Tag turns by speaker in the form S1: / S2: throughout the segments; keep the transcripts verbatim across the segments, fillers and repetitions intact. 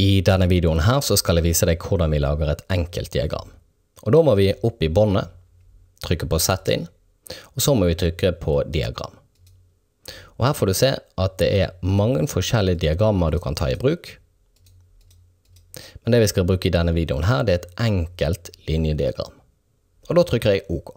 S1: I denne videoen her så skal jeg vise deg hvordan vi lager et enkelt diagram. Og da må vi opp i båndet, trykke på Sett inn, og så må vi trykke på Diagram. Og her får du se at det er mange forskjellige diagrammer du kan ta i bruk. Men det vi skal bruke i denne videoen her, det er et enkelt linjediagram. Og da trykker jeg OK.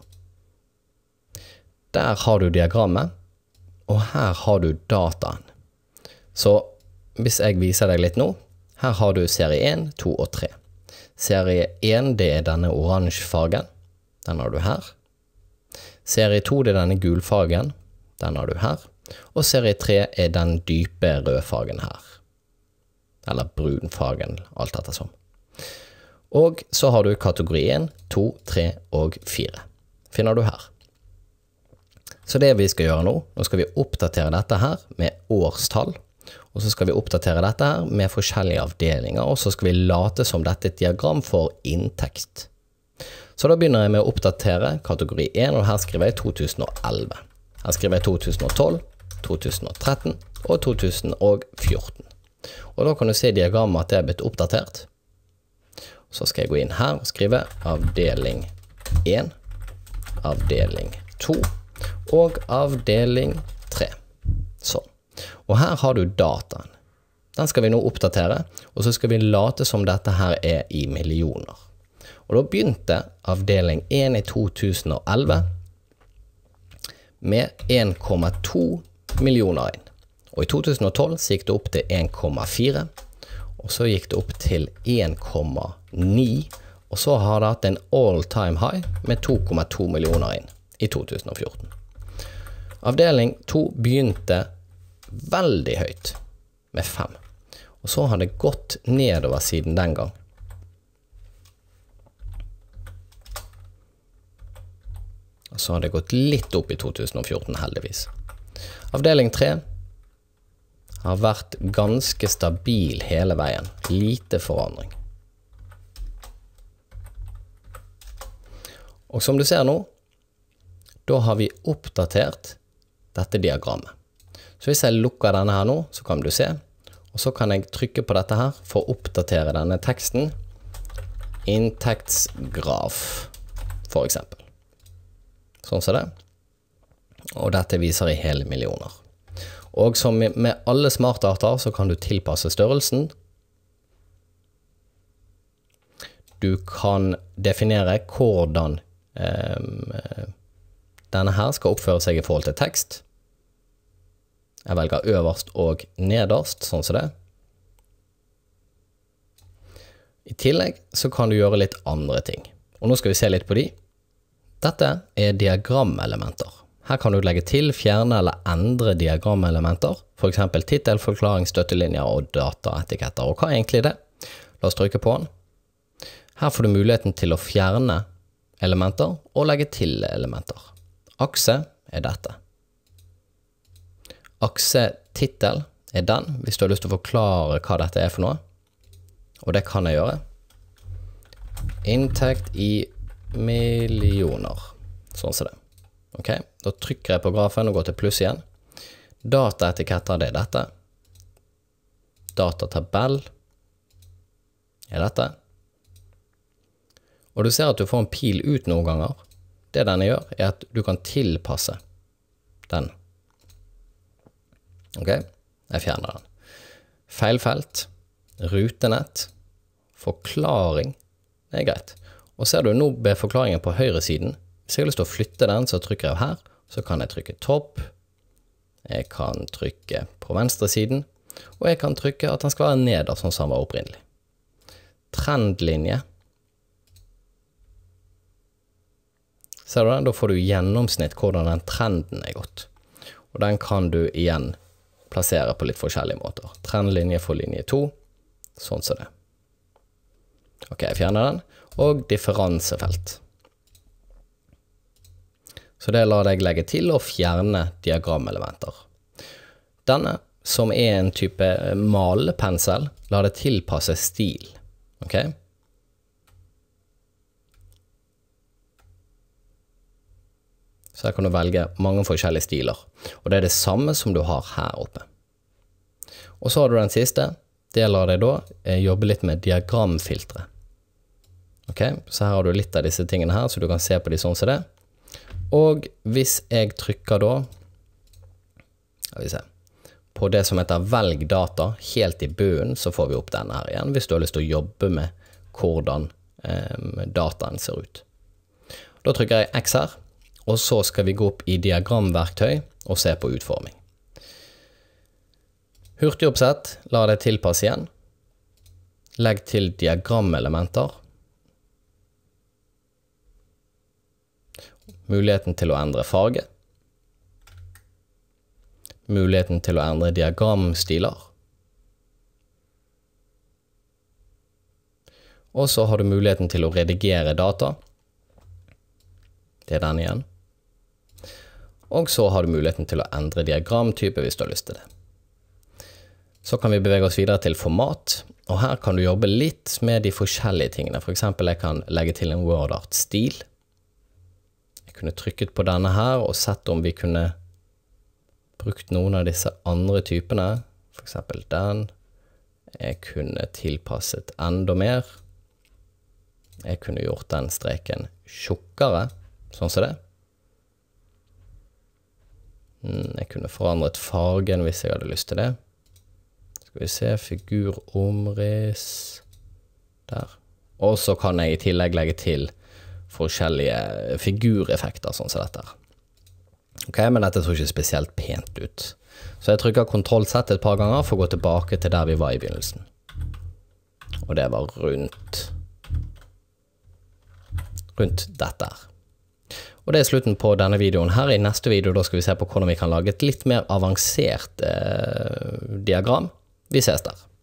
S1: Der har du diagrammet, og her har du dataen. Så hvis jeg viser deg litt nå, her har du serie én, to og tre. Serie én, det er denne oransje fargen. Den har du her. Serie to, det er denne gulfargen. Den har du her. Og serie tre er den dype røde fargen her. Eller brun fargen, alt etter som. Og så har du kategori én, to, tre og fire. Finner du her. Så det vi skal gjøre nå, nå skal vi oppdatere dette her med årstall. Og så skal vi oppdatere dette her med forskjellige avdelinger, og så skal vi late som dette er et diagram for inntekt. Så da begynner jeg med å oppdatere kategori én, og her skriver jeg to tusen og elleve. Her skriver jeg to tusen og tolv, to tusen og tretten og to tusen og fjorten. Og da kan du se i diagrammet at det er blitt oppdatert. Så skal jeg gå inn her og skrive avdeling én, avdeling to og avdeling tre. Sånn. Og her har du dataen. Den skal vi nå oppdatere, og så skal vi late som dette her er i millioner. Og da begynte avdeling én i to tusen og elleve med en komma to millioner inn. Og i to tusen og tolv så gikk det opp til en komma fire, og så gikk det opp til en komma ni, og så har det hatt en all-time high med to komma to millioner inn i to tusen og fjorten. Avdeling to begynte veldig høyt med fem, og så har det gått nedover siden den gang. Og så har det gått litt opp i to tusen og fjorten heldigvis. Avdeling tre har vært ganske stabil hele veien, lite forandring. Og som du ser nå, da har vi oppdatert dette diagrammet. Så hvis jeg lukker denne her nå, så kan du se, og så kan jeg trykke på dette her for å oppdatere denne teksten. Inntektsgraf, for eksempel. Sånn som det. Og dette viser i hele millioner. Og som med alle smartarter så kan du tilpasse størrelsen. Du kan definere hvordan eh, denne her skal oppføre seg i forhold til tekst. Jeg velger øverst og nederst, sånn som det. I tillegg så kan du gjøre litt andre ting. Og nå skal vi se litt på de. Dette er diagramelementer. Her kan du legge til, fjerne eller endre diagramelementer, for eksempel titel, forklaring, støttelinjer og dataetiketter. Og hva er egentlig det? La oss trykke på den. Her får du muligheten til å fjerne elementer og legge til elementer. Akse er dette. Aksetitel er den, hvis du har lyst til å forklare hva dette er for noe. Og det kan jeg gjøre. Inntekt i millioner. Sånn som det. Ok, da trykker jeg på grafen og går til pluss igjen. Dataetiketter, det er dette. Datatabell er dette. Og du ser at du får en pil ut noen ganger. Det denne gjør er at du kan tilpasse den. Ok, jeg fjerner den. Feilfelt, rutenett, forklaring, det er greit. Og ser du nå ved forklaringen på høyre siden, hvis jeg har lyst til å flytte den, så trykker jeg her, så kan jeg trykke topp, jeg kan trykke på venstre siden, og jeg kan trykke at den skal være nederst, sånn som den var opprinnelig. Trendlinje. Ser du den? Da får du gjennomsnitt hvordan den trenden er gått. Og den kan du igjen plassere på litt forskjellige måter. Trendlinje for linje to, sånn som det. Ok, jeg fjerner den. Og differansefelt. Så det lar jeg legge til og fjerne diagramelementer. Denne, som er en type malepensel, lar det tilpasse stil. Ok? Så her kan du velge mange forskjellige stiler. Og det er det samme som du har her oppe. Og så har du den siste, det lar deg da eh, jobbe litt med diagramfiltre. Ok, så her har du litt av disse tingene her, så du kan se på de sånn som det. Og hvis jeg trykker da, skal vi se, på det som heter velg data, helt i bunnen, så får vi opp denne her igjen, hvis du har lyst til å jobbe med hvordan eh, dataen ser ut. Da trykker jeg X her, og så skal vi gå opp i diagramverktøy og se på utforming. Hurtig oppsett, la det tilpasse igjen. Legg til diagramelementer. Muligheten til å endre farge. Muligheten til å endre diagramstiler. Og så har du muligheten til å redigere data. Det er den igjen. Og så har du muligheten til å endre diagramtype hvis du har lyst til det. Så kan vi bevege oss videre til format, og her kan du jobbe litt med de forskjellige tingene. For eksempel jeg kan legge til en WordArt-stil. Jeg kunne trykket på denne her og sett om vi kunne brukt noen av disse andre typene, for eksempel den. Jeg kunne tilpasset enda mer. Jeg kunne gjort den streken tjukkere, sånn som det. Jeg kunne forandret fargen hvis jeg hadde lyst til det. Skal vi se, figuromriss, der. Og så kan jeg i tillegg legge til forskjellige figureffekter, sånn som dette her. Ok, men dette så ikke spesielt pent ut. Så jeg trykker kontroll-Z et par ganger for å gå tilbake til der vi var i begynnelsen. Og det var rundt, rundt dette her. Og det er slutten på denne videoen her. I neste video da skal vi se på hvordan vi kan lage et litt mer avansert eh, diagram. Vi ses der.